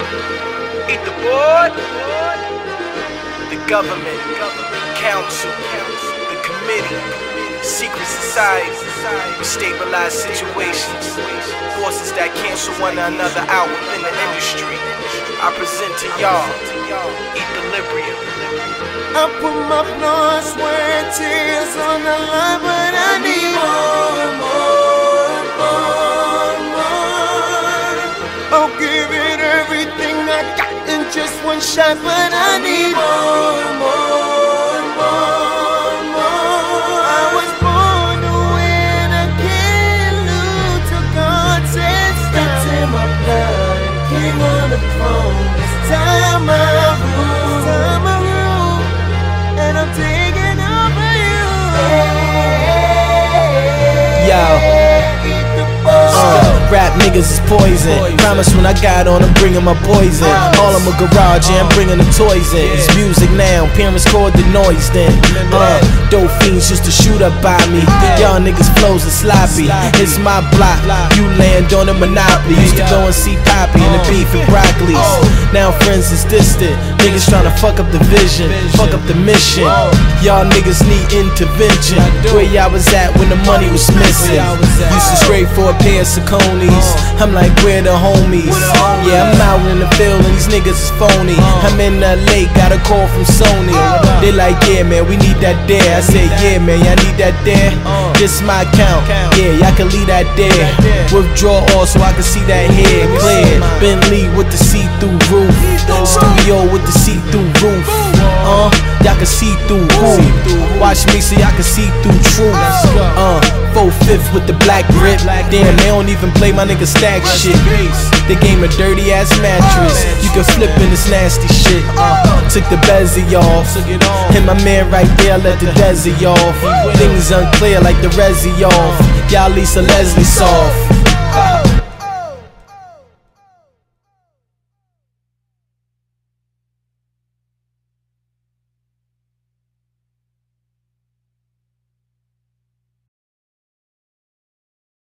Eat the board, the government, council, the committee, secret society, we stabilize situations, forces that cancel one another out within the industry. I present to y'all, Equilibrium. I put my blood, sweat, tears on the line, but I need more. I'll give it everything I got in just one shot, but I need more. I was born to win, I can't lose till God says stop. It's in my blood, king on the throne. It's time I rule, and I'm taking over you. Rap niggas is poison. Promise when I got on, I'm bringing my boys in. All in my garage, yeah, I'm bringing the toys in. It's music now, parents called the noise then. Dope fiends used to shoot up by me. Y'all niggas flows are sloppy. It's my block, you land on a monopoly. Used to go and see Poppy and the beef and broccolis. Now friends is distant. Niggas tryna fuck up the vision, fuck up the mission. Y'all niggas need intervention. Where y'all was at when the money was missing? Used to scrape for a pair of Sauconys. I'm like, where the homies? Yeah, I'm out in the field and these niggas is phony. I'm in LA, got a call from Sony. They like, yeah man, we need that there. I said, yeah man, y'all need that there. This my account, yeah, y'all can leave that there. Withdraw all so I can see that head clear. Bentley with the see-through roof, studio with the see-through roof. Y'all can see through who? Watch me so y'all can see through truth. 4/5 with the black grip. Damn, they don't even play my nigga stack shit. They gave me a dirty ass mattress. You can flip in this nasty shit. Took the bezel off, and my man right there let the desi off. Things unclear like the resi off. Y'all Lisa Leslie soft.